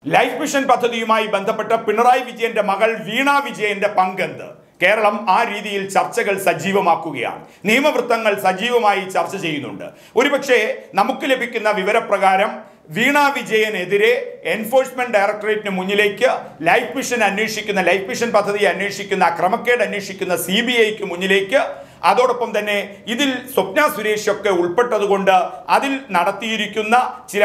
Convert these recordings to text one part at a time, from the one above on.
Life mission പദ്ധതിയുമായി ബന്ധപ്പെട്ട പിണറായി വിജയന്റെ മകൾ വീണ വിജയന്റെ പങ്കെന്ത്? കേരളം ആ രീതിയിൽ ചർച്ചകൾ സജീവമാക്കുകയാണ്. നിയമവൃത്തങ്ങൾ സജീവമായി ചർച്ച ചെയ്യുന്നുണ്ട്. ഒരുപക്ഷെ നമുക്ക് ലഭിക്കുന്ന വിവരപ്രകാരം വീണ വിജയനെതിരെ എൻഫോഴ്സ്മെന്റ് ഡയറക്ടറേറ്റിന് മുന്നിലേക്ക് ലൈഫ് മിഷൻ പദ്ധതി അന്വേഷിക്കുന്ന ക്രമക്കേട് അന്വേഷിക്കുന്ന CBIക്ക് മുന്നിലേക്ക്, അതോടൊപ്പം തന്നെ ഇതിൽ സ്വപ്ന സുരേഷ് ഒക്കെ ഉൾപ്പെട്ടതുകൊണ്ട് അതിൽ നടത്തിയിരിക്കുന്ന ചില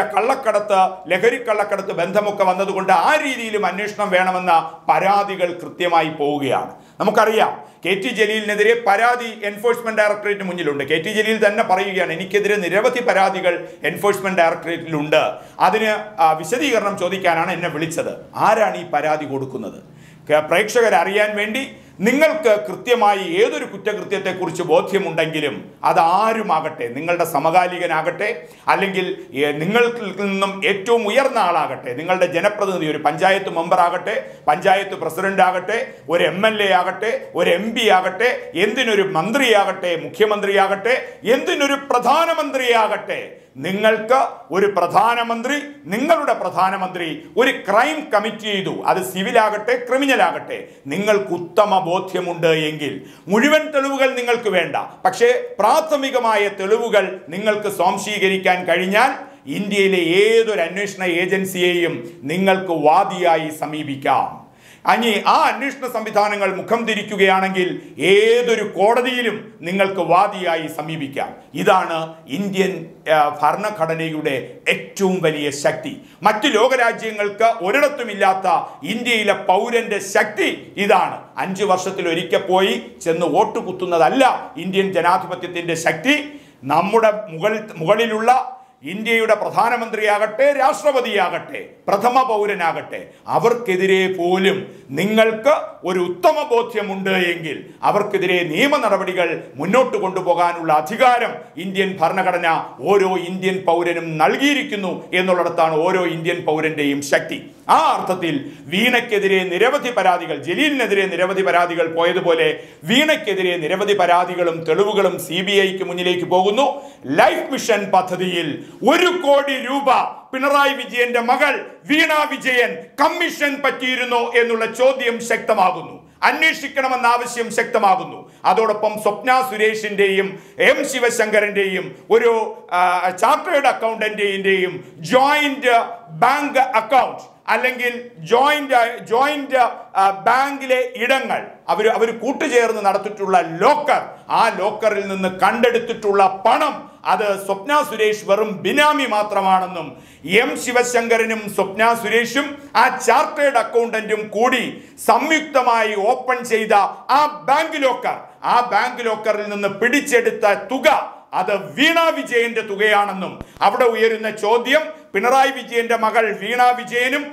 ലഹരി കള്ളക്കടത്ത് ബന്ധമൊക്കെ വന്നതുകൊണ്ട് ആ രീതിയിലും അന്വേഷണം വേണമെന്ന പരാതികൾ കൃത്യമായി പോവുകയാണ്. നമുക്കറിയാം, KT ജലീലിനെതിരെ പരാതി എൻഫോഴ്സ്മെന്റ് ഡയറക്ടറേറ്റിന് മുന്നിലുണ്ട്. KT ജലീൽ തന്നെ പറയുകയാണ്, എനിക്കെതിരെ നിരവധി പരാതികൾ എൻഫോഴ്സ്മെന്റ് ഡയറക്ടറേറ്റിലുണ്ട്, അതിന് വിശദീകരണം ചോദിക്കാനാണ് എന്നെ വിളിച്ചത്. ആരാണ് ഈ പരാതി കൊടുക്കുന്നത്? പ്രേക്ഷകർ അറിയാൻ വേണ്ടി, നിങ്ങൾക്ക് കൃത്യമായി ഏതൊരു കുറ്റകൃത്യത്തെക്കുറിച്ച് ബോധ്യമുണ്ടെങ്കിലും അതാരുമാകട്ടെ, നിങ്ങളുടെ സമകാലികനാകട്ടെ, അല്ലെങ്കിൽ നിങ്ങൾക്ക് നിന്നും ഏറ്റവും ഉയർന്ന ആളാകട്ടെ, നിങ്ങളുടെ ജനപ്രതിനിധി, ഒരു പഞ്ചായത്ത് മെമ്പർ ആകട്ടെ, പഞ്ചായത്ത് പ്രസിഡന്റ് ആകട്ടെ, ഒരു MLA ആകട്ടെ, ഒരു MP ആകട്ടെ, എന്തിനൊരു മന്ത്രിയാകട്ടെ, മുഖ്യമന്ത്രിയാകട്ടെ, എന്തിനൊരു പ്രധാനമന്ത്രിയാകട്ടെ, നിങ്ങൾക്ക് ഒരു പ്രധാനമന്ത്രി, നിങ്ങളുടെ പ്രധാനമന്ത്രി ഒരു ക്രൈം കമ്മിറ്റ് ചെയ്തു, അത് സിവിലാകട്ടെ ക്രിമിനലാകട്ടെ, നിങ്ങൾക്ക് ഉത്തമ ബോധ്യമുണ്ട് എങ്കിൽ മുഴുവൻ തെളിവുകൾ നിങ്ങൾക്ക് വേണ്ട, പക്ഷേ പ്രാഥമികമായ തെളിവുകൾ നിങ്ങൾക്ക് സ്വാംശീകരിക്കാൻ കഴിഞ്ഞാൽ ഇന്ത്യയിലെ ഏതൊരു അന്വേഷണ ഏജൻസിയെയും നിങ്ങൾക്ക് വാദിയായി സമീപിക്കാം. ആ അന്വേഷണ സംവിധാനങ്ങൾ മുഖം തിരിക്കുകയാണെങ്കിൽ ഏതൊരു കോടതിയിലും നിങ്ങൾക്ക് വാദിയായി സമീപിക്കാം. ഇതാണ് ഇന്ത്യൻ ഭരണഘടനയുടെ ഏറ്റവും വലിയ ശക്തി. മറ്റു ലോകരാജ്യങ്ങൾക്ക് ഒരിടത്തുമില്ലാത്ത ഇന്ത്യയിലെ പൗരന്റെ ശക്തി ഇതാണ്. 5 വർഷത്തിൽ ഒരിക്കൽ പോയി ചെന്ന് വോട്ട് കുത്തുന്നതല്ല ഇന്ത്യൻ ജനാധിപത്യത്തിന്റെ ശക്തി. നമ്മുടെ മുകളിലുള്ള ഇന്ത്യയുടെ പ്രധാനമന്ത്രിയാകട്ടെ, രാഷ്ട്രപതിയാകട്ടെ, പ്രഥമ പൗരനാകട്ടെ, അവർക്കെതിരെ പോലും നിങ്ങൾക്ക് ഒരു ഉത്തമ ബോധ്യമുണ്ട് എങ്കിൽ അവർക്കെതിരെ നിയമ നടപടികൾ മുന്നോട്ട് കൊണ്ടുപോകാനുള്ള അധികാരം ഇന്ത്യൻ ഭരണഘടന ഓരോ ഇന്ത്യൻ പൗരനും നൽകിയിരിക്കുന്നു എന്നുള്ളിടത്താണ് ഓരോ ഇന്ത്യൻ പൗരന്റെയും ശക്തി. ആ അർത്ഥത്തിൽ വീണയ്ക്കെതിരെ നിരവധി പരാതികൾ, ജലീലിനെതിരെ നിരവധി പരാതികൾ പോയതുപോലെ വീണയ്ക്കെതിരെ നിരവധി പരാതികളും തെളിവുകളും CBIക്ക് മുന്നിലേക്ക് പോകുന്നു. ലൈഫ് മിഷൻ പദ്ധതിയിൽ 1 കോടി രൂപ പിണറായി വിജയന്റെ മകൾ വീണ വിജയൻ കമ്മീഷൻ പറ്റിയിരുന്നോ എന്നുള്ള ചോദ്യം ശക്തമാകുന്നു. അന്വേഷിക്കണമെന്ന ആവശ്യം ശക്തമാകുന്നു. അതോടൊപ്പം സ്വപ്ന സുരേഷിന്റെയും M ശിവശങ്കരന്റെയും ഒരു ചാർട്ടേഡ് അക്കൗണ്ടന്റിന്റെയും ജോയിന്റ് ബാങ്ക് അക്കൗണ്ട് അല്ലെങ്കിൽ ജോയിന്റ് ബാങ്കിലെ ഇടങ്ങൾ അവർ കൂട്ടുചേർന്ന് നടത്തിയിട്ടുള്ള ലോക്കർ, ആ ലോക്കറിൽ നിന്ന് കണ്ടെടുത്തിട്ടുള്ള പണം അത് സ്വപ്ന സുരേഷ് വെറും ബിനാമി മാത്രമാണെന്നും M ശിവശങ്കരനും സ്വപ്ന സുരേഷും ആ ചാർട്ടേഡ് അക്കൗണ്ടന്റും കൂടി സംയുക്തമായി ഓപ്പൺ ചെയ്ത ആ ബാങ്ക് ലോക്കറിൽ നിന്ന് പിടിച്ചെടുത്ത തുക അത് വീണ വിജയന്റെ തുകയാണെന്നും അവിടെ ഉയരുന്ന ചോദ്യം, പിണറായി വിജയന്റെ മകൾ വീണ വിജയനും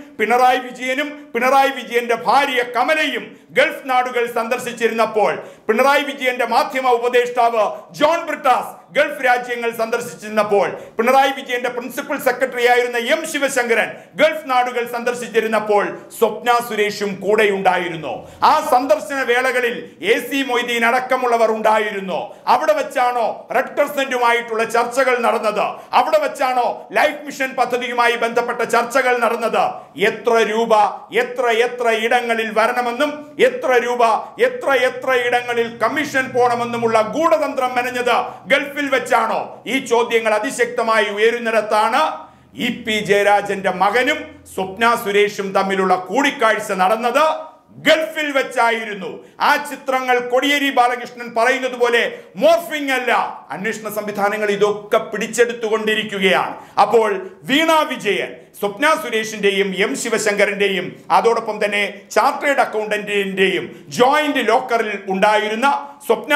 പിണറായി വിജയന്റെ ഭാര്യ കമലയും ഗൾഫ് നാടുകൾ സന്ദർശിച്ചിരുന്നപ്പോൾ പിണറായി വിജയന്റെ മാധ്യമ ഉപദേഷ്ടാവ് ജോൺ ബ്രിട്ടാസ് ഗൾഫ് രാജ്യങ്ങൾ സന്ദർശിച്ചിരുന്നപ്പോൾ പിണറായി വിജയന്റെ പ്രിൻസിപ്പൽ സെക്രട്ടറി ആയിരുന്ന M ശിവശങ്കരൻ ഗൾഫ് നാടുകൾ സന്ദർശിച്ചിരുന്നപ്പോൾ സ്വപ്ന സുരേഷും കൂടെയുണ്ടായിരുന്നു. ആ സന്ദർശന വേളകളിൽ AC മൊയ്തീൻ അടക്കമുള്ളവർ ഉണ്ടായിരുന്നു. അവിടെ വെച്ചാണോ റെഡ് ക്രസന്റുമായിട്ടുള്ള ചർച്ചകൾ നടന്നത്? അവിടെ വെച്ചാണോ ലൈഫ് മിഷൻ പദ്ധതിയുമായി ബന്ധപ്പെട്ട ചർച്ചകൾ നടന്നത്? എത്ര രൂപ എത്ര ഇടങ്ങളിൽ വരണമെന്നും എത്ര രൂപ എത്ര ഇടങ്ങളിൽ കമ്മീഷൻ പോകണമെന്നുമുള്ള ഗൂഢതന്ത്രം മെനഞ്ഞത് ഗൾഫിൽ വെച്ചാണോ? ഈ ചോദ്യങ്ങൾ അതിശക്തമായി ഉയരുന്നിടത്താണ് EP ജയരാജന്റെ മകനും സ്വപ്ന സുരേഷും തമ്മിലുള്ള കൂടിക്കാഴ്ച നടന്നത് ഗൾഫിൽ വെച്ചായിരുന്നു. ആ ചിത്രങ്ങൾ കോടിയേരി ബാലകൃഷ്ണൻ പറയുന്നത് പോലെ മോർഫിംഗ് അല്ല, അന്വേഷണ സംവിധാനങ്ങൾ ഇതൊക്കെ പിടിച്ചെടുത്തുകൊണ്ടിരിക്കുകയാണ്. അപ്പോൾ വീണ വിജയൻ സ്വപ്ന സുരേഷിന്റെയും M ശിവശങ്കരന്റെയും അതോടൊപ്പം തന്നെ ചാർട്ടേഡ് അക്കൗണ്ടന്റിന്റെയും ജോയിന്റ് ലോക്കറിൽ ഉണ്ടായിരുന്ന സ്വപ്ന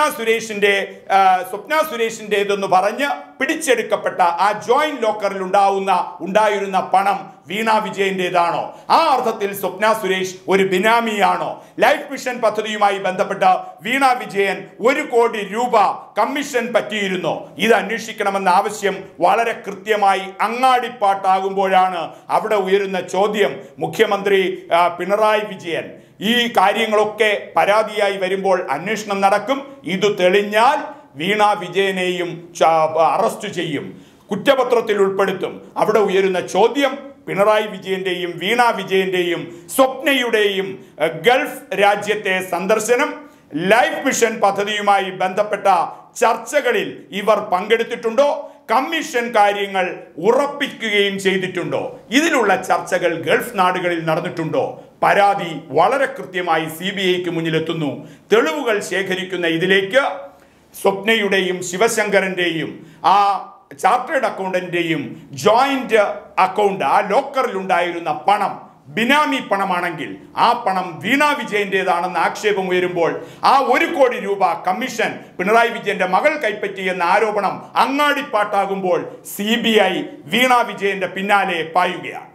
സുരേഷിന്റേതെന്ന് പറഞ്ഞ് പിടിച്ചെടുക്കപ്പെട്ട ആ ജോയിന്റ് ലോക്കറിൽ ഉണ്ടായിരുന്ന പണം വീണ വിജയന്റേതാണോ? ആ അർത്ഥത്തിൽ സ്വപ്ന സുരേഷ് ഒരു ബിനാമിയാണോ? ലൈഫ് മിഷൻ പദ്ധതിയുമായി ബന്ധപ്പെട്ട വീണ വിജയൻ 1 കോടി രൂപ കമ്മീഷൻ പറ്റിയിരുന്നോ? ഇത് അന്വേഷിക്കണമെന്ന ആവശ്യം വളരെ കൃത്യമായി അങ്ങാടിപ്പാട്ടാകുമ്പോഴാണ് അവിടെ ഉയരുന്ന ചോദ്യം. മുഖ്യമന്ത്രി പിണറായി വിജയൻ ഈ കാര്യങ്ങളൊക്കെ പരാതിയായി വരുമ്പോൾ അന്വേഷണം നടക്കും. ഇത് തെളിഞ്ഞാൽ വീണ വിജയനെയും അറസ്റ്റ് ചെയ്യും, കുറ്റപത്രത്തിൽ ഉൾപ്പെടുത്തും. അവിടെ ഉയരുന്ന ചോദ്യം, പിണറായി വിജയന്റെയും വീണ വിജയന്റെയും സ്വപ്നയുടെയും ഗൾഫ് രാജ്യത്തെ സന്ദർശനം, ലൈഫ് മിഷൻ പദ്ധതിയുമായി ബന്ധപ്പെട്ട ചർച്ചകളിൽ ഇവർ പങ്കെടുത്തിട്ടുണ്ടോ? കമ്മീഷൻ കാര്യങ്ങൾ ഉറപ്പിക്കുകയും ചെയ്തിട്ടുണ്ടോ? ഇതിലുള്ള ചർച്ചകൾ ഗൾഫ് നാടുകളിൽ നടന്നിട്ടുണ്ടോ? പരാതി വളരെ കൃത്യമായി CBIക്ക് മുന്നിലെത്തുന്നു. തെളിവുകൾ ശേഖരിക്കുന്ന ഇതിലേക്ക് സ്വപ്നയുടെയും ശിവശങ്കരന്റെയും ആ ചാർട്ടേഡ് അക്കൗണ്ടന്റെയും ജോയിന്റ് അക്കൗണ്ട്, ആ ലോക്കറിൽ ഉണ്ടായിരുന്ന പണം ബിനാമി പണമാണെങ്കിൽ ആ പണം വീണ വിജയന്റേതാണെന്ന് ആക്ഷേപം ഉയരുമ്പോൾ ആ 1 കോടി രൂപ കമ്മീഷൻ പിണറായി വിജയന്റെ മകൾ കൈപ്പറ്റിയെന്ന ആരോപണം അങ്ങാടിപ്പാട്ടാകുമ്പോൾ CBI വീണ വിജയന്റെ പിന്നാലെ പായുകയാണ്.